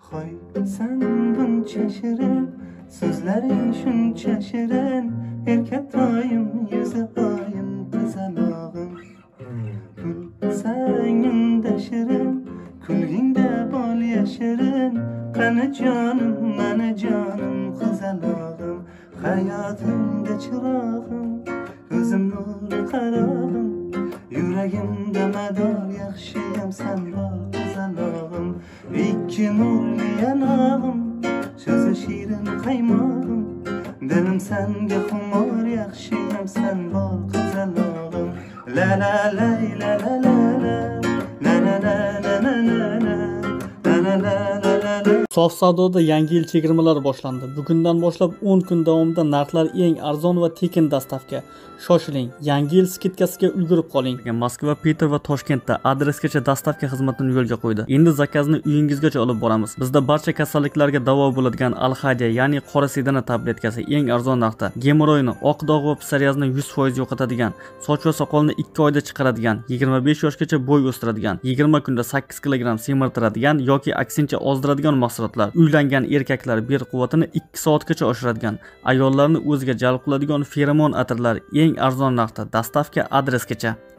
Hoy sen buncha shirin, so'zlaring shuncha shirin, erkatoyim yuzi oyim qizalog'im. Kulsang unda shirin, kulgingda bol yashirin, qani jonim mani jonim qizalog'im. Hayotimda chirog'im, ko'zim nur qarog'im, yuragimda mador yaxshiyam sen bor qizalog'im. İki nurli yanağım, sözü şirin qaymog'im, dilim sanga xumor yaxshiyam sen bor qizalog'im. La la la la la la la la la la la la la la. Sof savdoda yangi yil chegirmalari boshlandi. Bugundan boshlab 10 kun davomida narxlar eng arzon va tekin dastavka. Shoshiling, yangi yil skidkasiga ulgurib qoling. Moskva, Peter va Toshkentda adresgacha dastavka xizmatini yo'lga qo'ydi. Endi zakazini uyingizgacha olib boramiz. Bizda barcha kasalliklarga davo bo'ladigan Alhadiya, ya'ni qora sedana tabletkasi eng arzon narxda. Gemoroyni, oq dog' va psoriazni 100% yo'qotadigan, soch va soqolni 2 oyda chiqaradigan, 25 yoshgacha bo'y o'stiradigan, 20 kunda 8 kg semirtiradigan yoki aksincha ozdiradigan mahsulotlar. Uylangan erkaklar ber quvvatini 2 soatgacha oshiradigan, ayollarni o'ziga jalb qiladigan feromon atirlar eng arzon narxda, dastavka adresgacha.